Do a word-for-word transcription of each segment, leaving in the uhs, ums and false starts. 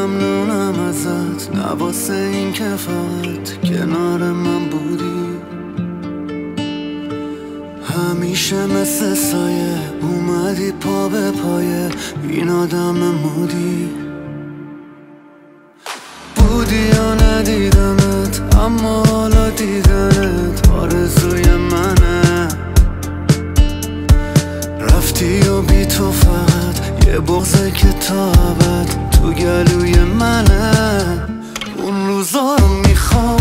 ممنونم ازت، نه واسه این که فقط کنار من بودی. همیشه مثل سایه اومدی پا به پایه این آدم مودی. بودی یا ندیدمت اما حالا دیدنت آرزوی منه. رفتی و بی تو فقط یه بغضه که تا ابد تو گلوی منه. اون روزا رو میخوام،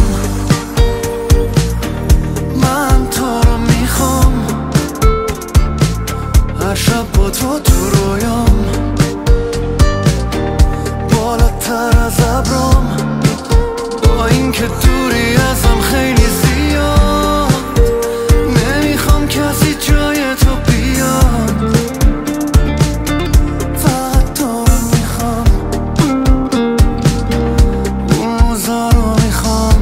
من تو رو میخوام، هر شب با تو تو رویام، بالاتر از ابرام، با این که دوری ازم خیلی زیاد. نمیخوام کسی جای تو بیاد، فقط تو رو میخوام، اون روزا رو میخوام.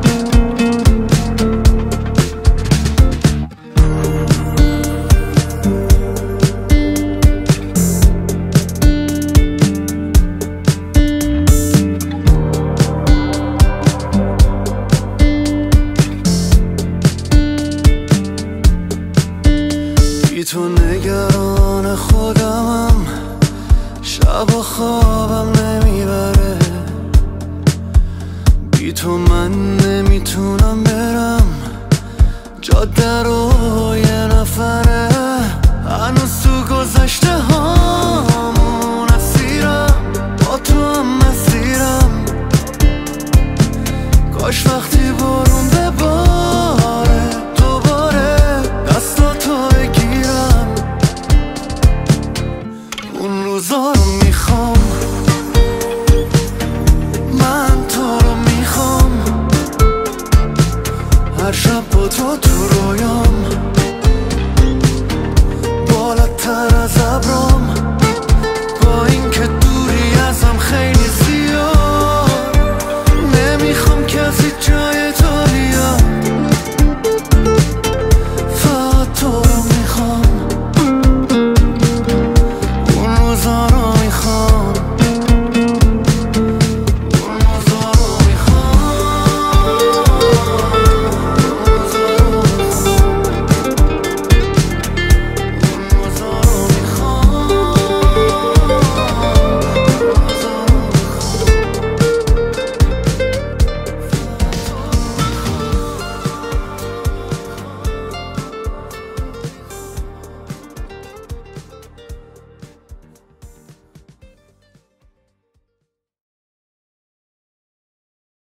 بی تو نگران خودمم، شب و خوابم نمیبره. بی تو من نمیتونم برم جاده رو یه نفره. هنوز تو گذشته هامون اسیرم، با تو هم مسیرم. کاش وقتی برون بباره دوباره دستاتو بگیرم. اون روزا رو